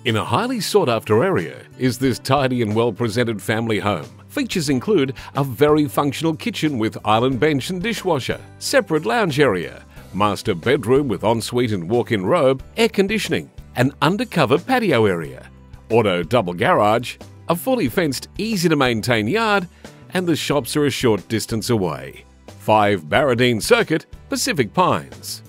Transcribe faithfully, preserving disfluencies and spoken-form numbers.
In a highly sought-after area is this tidy and well-presented family home. Features include a very functional kitchen with island bench and dishwasher, separate lounge area, master bedroom with ensuite and walk-in robe, air conditioning, an undercover patio area, auto double garage, a fully fenced, easy-to-maintain yard, and the shops are a short distance away. five Barradeen Circuit, Pacific Pines.